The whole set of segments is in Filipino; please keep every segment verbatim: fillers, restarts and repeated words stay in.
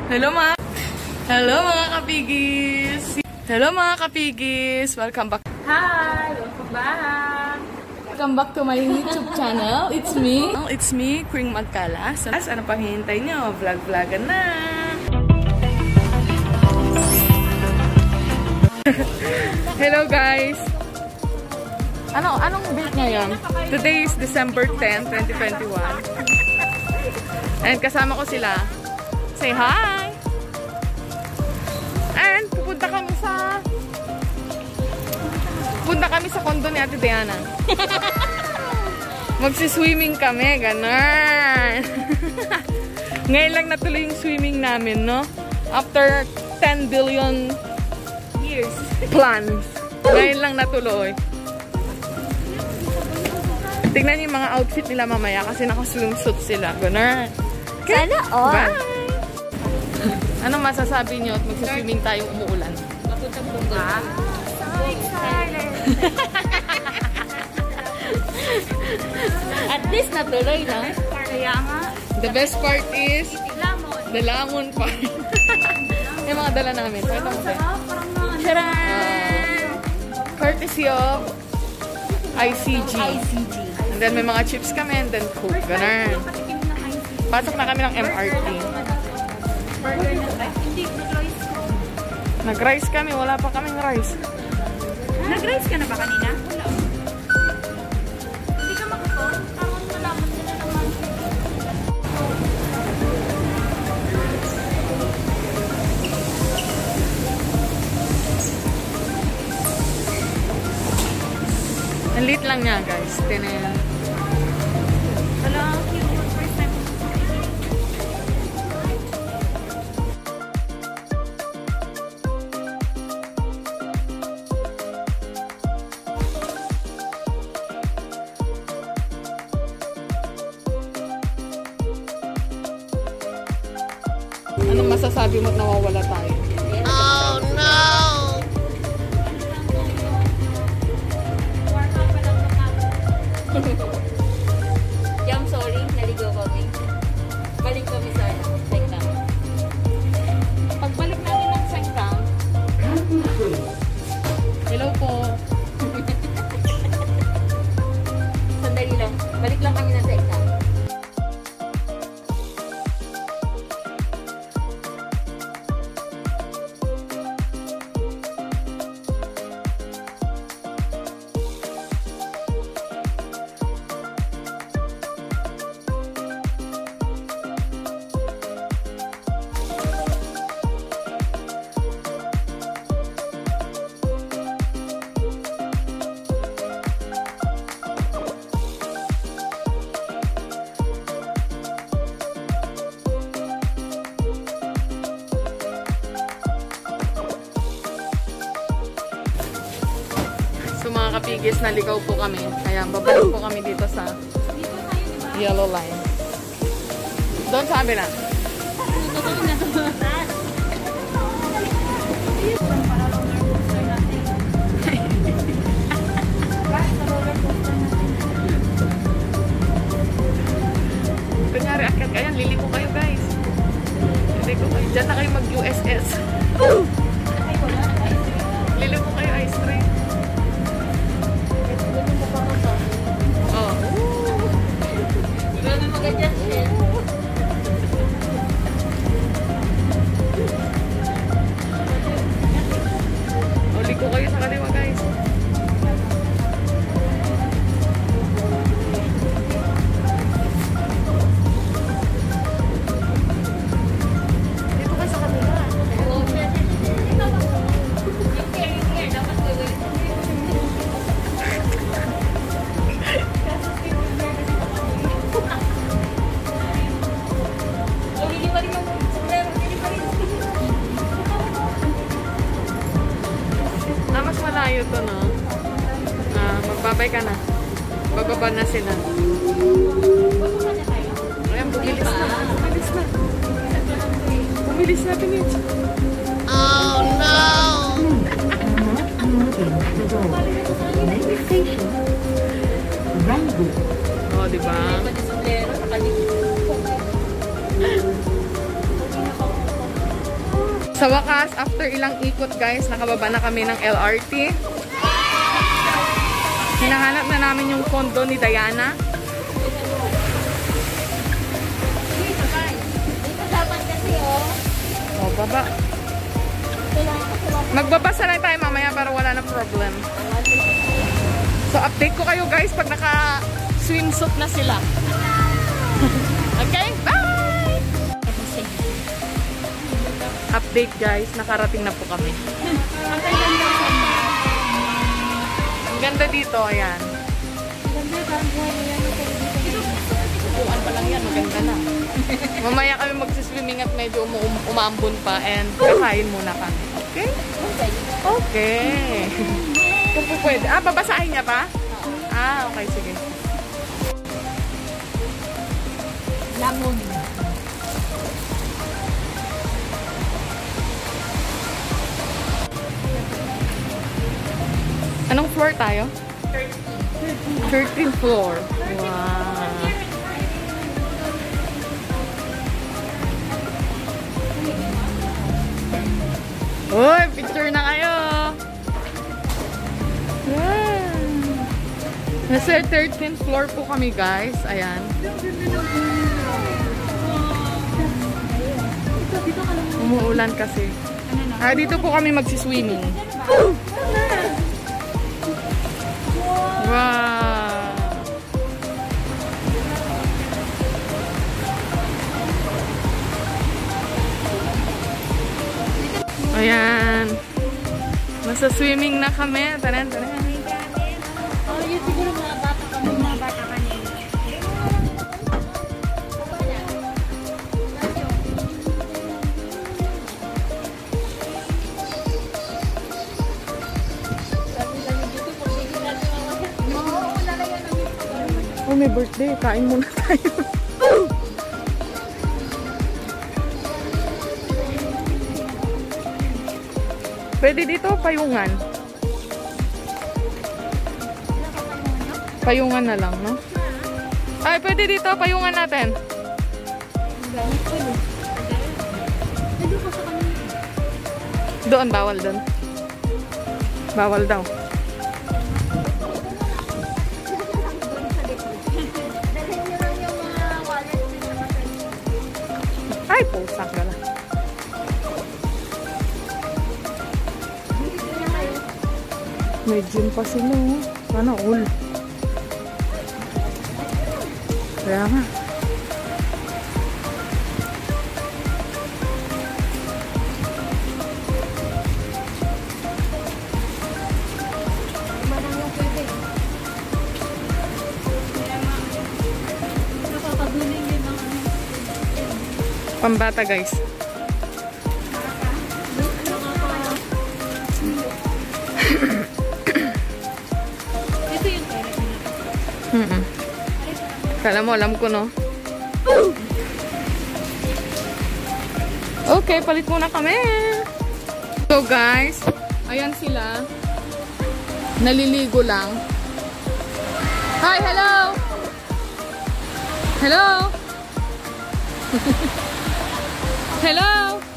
Hello mga Hello mga kapigis. Hello mga kapigis. Welcome back. Hi, welcome back. Welcome back to my YouTube channel. It's me. It's me, Queen Magkalas. Ano pang hihintay nyo? Vlog-vlogan na. Hello guys. Ano anong date ngayon? Today is December tenth, twenty twenty-one. And kasama ko sila. Say hi! And pupunta kami sa Pupunta kami sa condo ni Ate Diana. Magsi-swimming kami, ganun. Ngayon lang natuloy yung swimming namin, no? After ten billion years plans. Ngayon lang natuloy. Tignan yung mga outfit nila mamaya kasi naka-swimsuit sila. Ganun. Sana all. Bye! Anong masasabi nyo at magsiswimming tayong umuulan? Papuntang bunga. So excited! At least natuloy, no? Kaya nga. The best part is Lamon. the lamon part. Yung mga dala namin. Pakita mo tayo. Charan! Courtesy of I C G. I C G. And then may mga chips kami and then Coke. Ganun. Pasok na kami ng M R T. Nag-rice kami. Wala pa kaming rice. Nag-rice ka na ba kanina? Wala. Hindi ka makapon? Parang nalaman nila naman. Ang lit lang niya guys. Tinan. Wala. First time. Anong masasabi mo at nawawala tayo? Oh no! I'm sorry, naligaw kami. Balik kami sa Sengkang. Pagbalik namin ng Sengkang. Hello po. Sandali lang. Balik lang kami ng Sengkang. So mga kapigis, naligaw po kami. Kaya babalik po kami dito sa Yellow Line. Doon sa amin na. Kunyari, akit kayo. Liliko kayo guys. Liliko kayo. Diyan na kayo mag-U S S. Liliko kayo ice cream. Oh. Ikaw na mag-adjust eh. Uli ko kayo sa kaliwa guys. Dito kayo sa kanila. Yung care, yung care. Dapat gawin. Ah, mas malayo to, no? Ah, magbabay ka na. Bababa na sila. Ayan, bumilis na. Bumilis na. Bumilis na, Pinich. Oh no! Oh, diba? Sa wakas, after ilang ikot guys, nakababa na kami ng L R T. Hinahanap na namin yung condo ni Diana. Oh, baba. Magbabasa lang tayo mamaya para wala na problem. So, update ko kayo guys pag naka-swimsuit na sila. Okay, bye! Update guys, nakarating na po kami. Ang ganda dito, ayan. Upuan pa lang yan, maganda na. Mamaya kami magsiswimming at medyo um um umaambon pa and kakain muna kami. Okay? Okay. Kung po pwede. Ah, babasahin niya pa? Ah, okay, sige. Langon. Anong floor tayo? thirteenth floor. Wow. Uy, picture na kayo. Wow. Nasa thirteenth floor po kami guys. Ayan. Umuulan kasi. Ah, dito po kami magsiswimming. Wow. Ayan. Nasa swimming na kami. Tanan, tanan. Oh, yun siguro mga bata kami, mga bata kanina. Oh, may birthday. Kain muna tayo. Pwede dito, payungan. Payungan na lang, no? Ay, pwede dito, payungan natin. Doon, bawal doon. Bawal daw. Ay, pusak na lang. May gym pa sila, oh. Sana all. Kaya nga. Pambata, guys. Ito yung toilet nila. Mm-mm. Kala mo, alam ko, no? Okay, palit muna kami. So, guys, ayan sila. Naliligo lang. Hi, hello! Hello! Hello!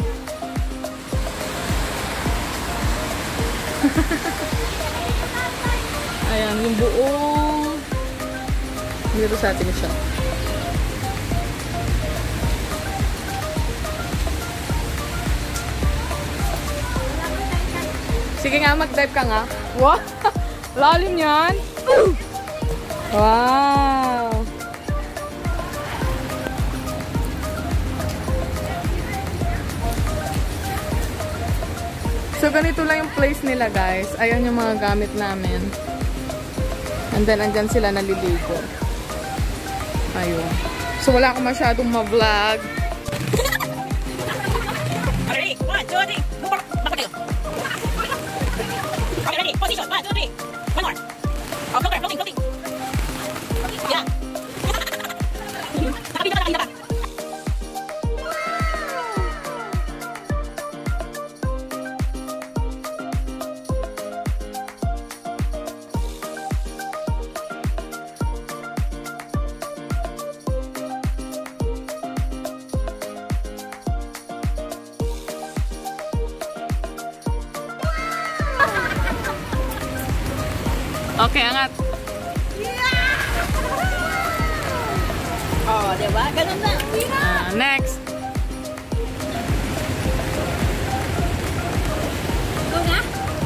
Ayan, yung buong dito sa atin siya. Sige nga, mag-dive ka nga. Wow! Lalim yan! Wow! So, ganito lang yung place nila, guys. Ayan yung mga gamit namin. And then, andyan sila naliligo. Ayun. So, wala akong masyadong ma-vlog. Ready? One, two, three. Move on. Back tayo. Okay, ready? Position. One, two, three. One more. Oh, floater. Floating, floating. Yeah. Nakapita ka, nakapita ka. Okay, angat. Oh, diba? Ganun na. Ah, next. Go na.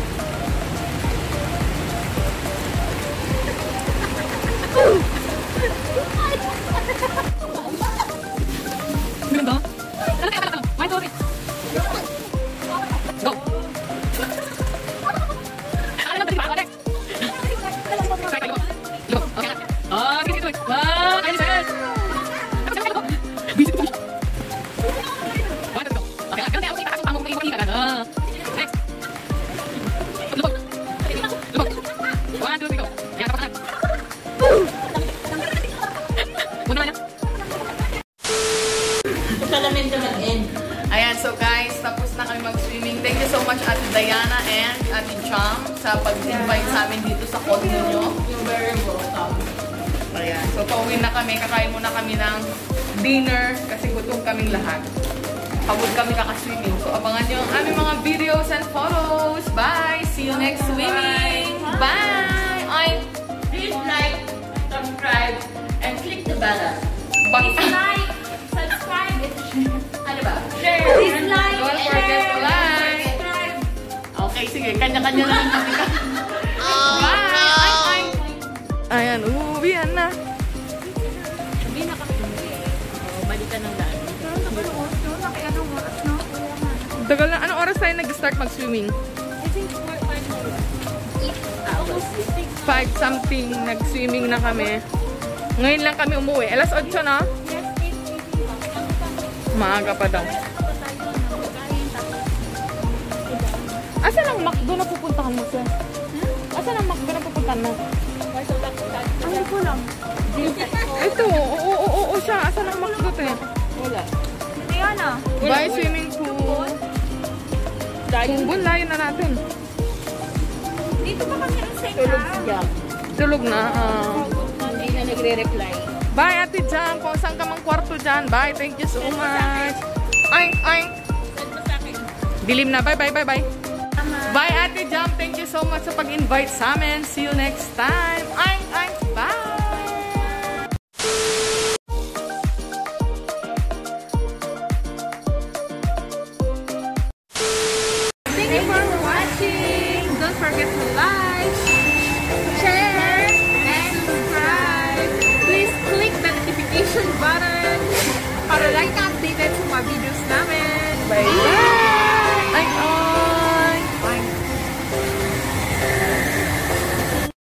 Ganun ba? Ano tayo, ano tayo? One, two, three. Go. Ano lang, dali ba? Next. Try tayo. Go. Okay. Ah, sige, sige. Wow, ayun, ayun. Busy ko. One, two, go. Okay, ganun tayo. Itaas yung pangong na iwan ka. Ah. Next. Lubog. Lubog. One, two, three, go. Ayan, tapos na. Una naman yan. Salamin to mag-end. Ayan, so guys, tapos na kami mag-swimming. Thank you so much, Ate Diana and Ate Cham, sa pag-invite sa amin dito sa condo nyo. You're very welcome. Ayan, so pauwi na kami. Kakain muna kami ng dinner kasi gutom kaming lahat. Pagod kami kakaswimming. So abangan nyo ang aming mga videos and photos. Bye! See you next swimming! Bye! Oy! Please like, subscribe, and click the bell. Please like, subscribe, Ano ba? share. Please like, Don't forget to share, like. subscribe. Okay, sige. Kanya-kanya lang kami. Bye! Ay, ay! Ayan, uuwihan na. Sabi na kami. Oh, balikan ng daan. Tagal na. Anong oras tayo nag-start mag-swimming? Five something. Nag-swimming na kami. Ngayon lang kami umuwi. Alas otso na? Maaga pa daw. Asa lang McDo na pupuntahan mo, sir? Asa lang McDo na pupuntahan mo? Ano ko lang? Ito, oo, oo, oo, oo siya. Asa lang McDo, te? Wala. Diana. Bye, swimming pool. Sumbon, layo na natin. Dito ba kami ang same Tulog na? siya. Tulog na. ah. Hindi na nagre-reply. Bye, Ate Jan. Kung saan ka mang kwarto dyan. Bye, thank you so much. Ay, ay. Send mo sa akin. Dilim na. Bye, bye, bye, bye. Bye, Ate Jam. Thank you so much sa pag-invite sa amin. See you next time. Ay, ay. Bye. Thank you for watching. Don't forget to like.